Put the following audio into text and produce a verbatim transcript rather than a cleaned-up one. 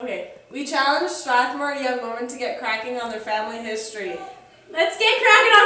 Okay, we challenged Strathmore young women to get cracking on their family history. Let's get cracking on